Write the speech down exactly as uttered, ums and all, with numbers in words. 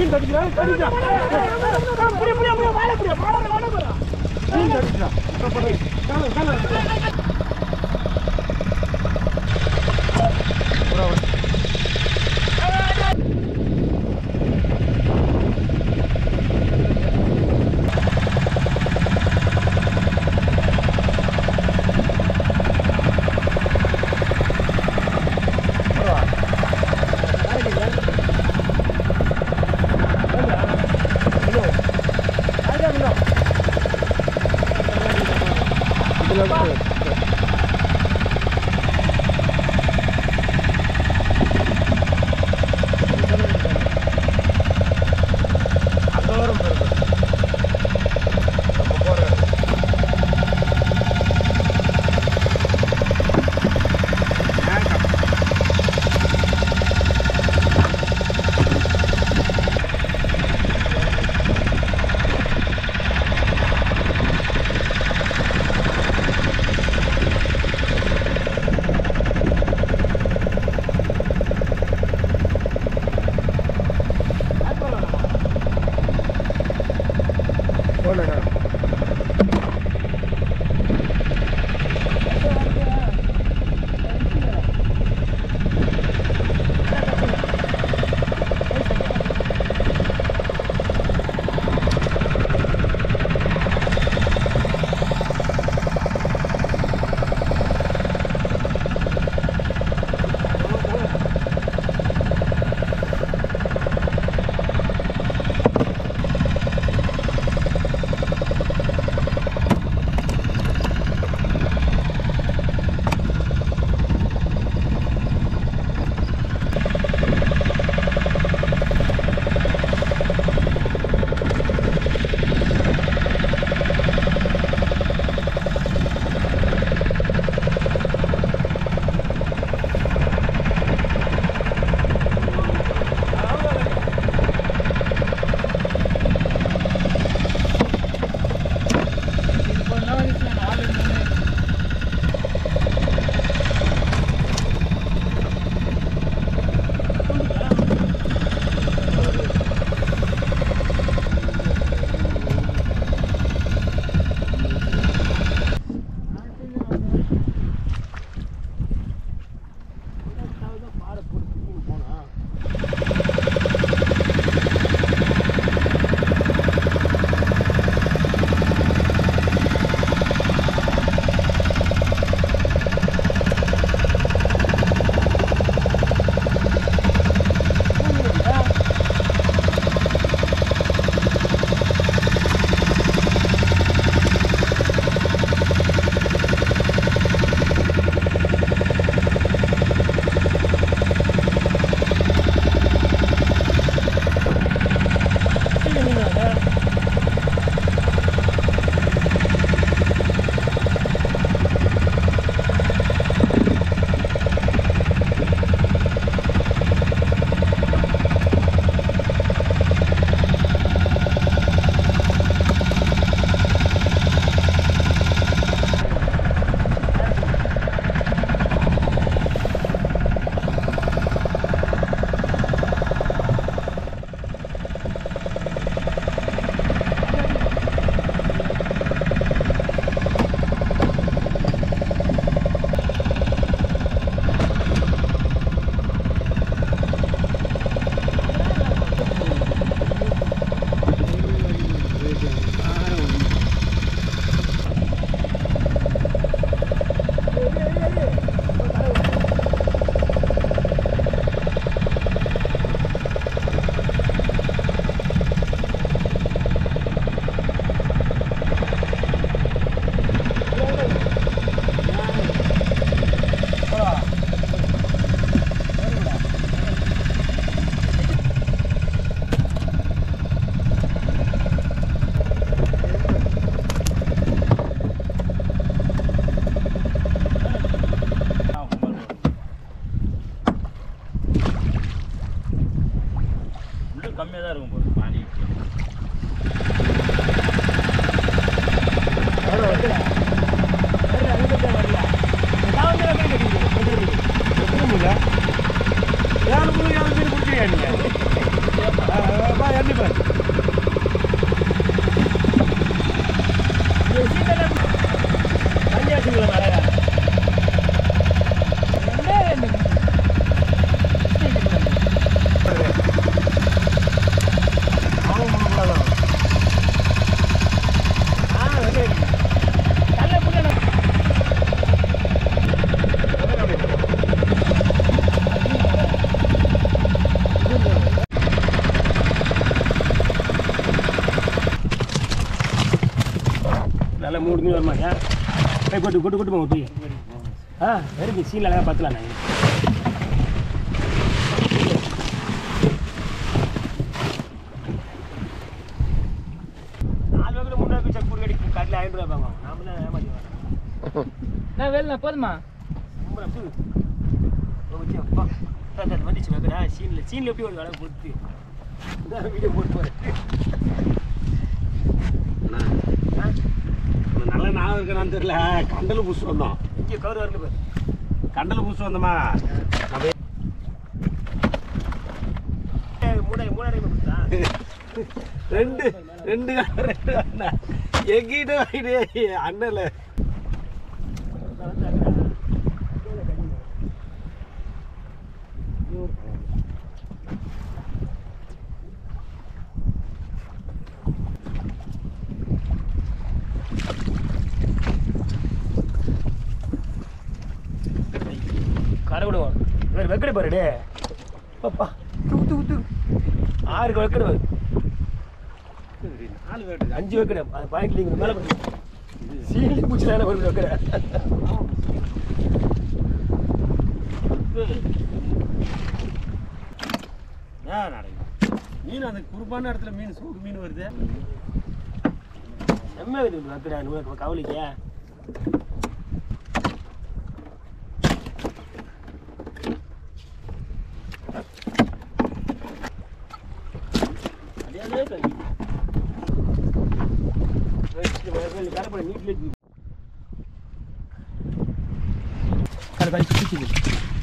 Gracias. மாட்டியா போய் கொட்டு கொட்டு கொட்டு போங்க போய் ஆ வெறும் சீனில் அழகாக பார்த்துலாம் நான் நாலு பேர் மூணு பேர் செக் போட்டு கட்டி காட்டில் ஆயிரம் ரூபா பாங்க நாம தான் ஏமாற்றி வரேன் நான் வேலை போதுமா வந்துச்சு வைக்கடா சீனில் சீனில் எப்படி ஒரு வேலை போட்டு வீடியோ போட்டு போகிறேன் நல்ல ஞாபகம் இருக்கான்னு தெரியல கண்டல் பூசு வந்தோம் இங்கே கவர் வரல பாரு கண்டல் பூசு வந்தோமா மூணாயிரம் மூணாயிரம் கொடுத்தா ரெண்டு ரெண்டு ரெண்டு அண்ணன் எங்கிட்ட வாங்கிட்டு அண்ணல கரை விடுவோம் வேறு வெக்கடை பாருடே பாப்பா தூக்கு தூக்கு தூக்கு ஆறு வெக்கடை பாரு நாலு வேட்டு அஞ்சு வெக்கடை அது பாயிண்ட் நீங்கள் மேலே சீனி பூச்சிலான வருது வெக்கடை ஏன் நடக்கும் மீன் அந்த குறுப்பான இடத்துல மீன் சூடு மீன் வருது செம்ம வருது வெக்கடை நம்ம கவலைக்கு நீட்டில்